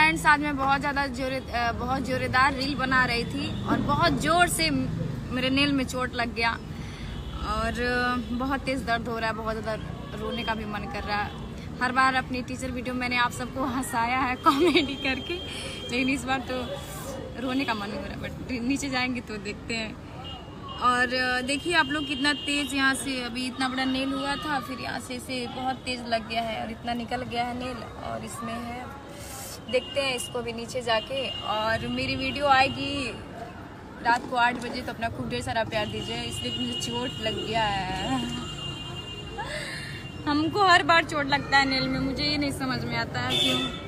Friends, आज मैं बहुत जोरेदार रील बना रही थी और बहुत जोर से मेरे नेल में चोट लग गया और बहुत तेज दर्द हो रहा है, बहुत ज़्यादा रोने का भी मन कर रहा है। हर बार अपनी टीचर वीडियो मैंने आप सबको हंसाया है कॉमेडी करके, लेकिन इस बार तो रोने का मन हो रहा है। बट नीचे जाएंगे तो देखते हैं। और देखिए आप लोग कितना तेज यहाँ से, अभी इतना बड़ा नेल हुआ था, फिर यहाँ से बहुत तेज लग गया है और इतना निकल गया है नेल और इसमें है। देखते हैं इसको भी नीचे जाके। और मेरी वीडियो आएगी रात को 8 बजे, तो अपना खूब ढेर सारा प्यार दीजिए, इसलिए मुझे चोट लग गया है। हमको हर बार चोट लगता है नेल में, मुझे ये नहीं समझ में आता है क्यों।